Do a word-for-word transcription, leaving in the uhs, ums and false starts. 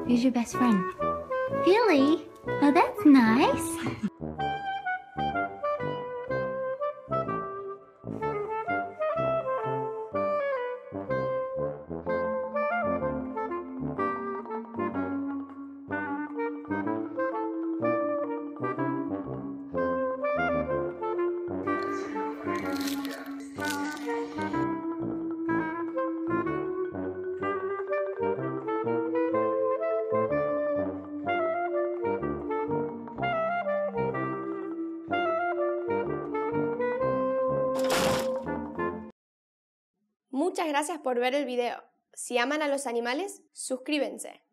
Who's your best friend? Billy? Oh, that's nice. Muchas gracias por ver el video. Si aman a los animales, suscríbanse.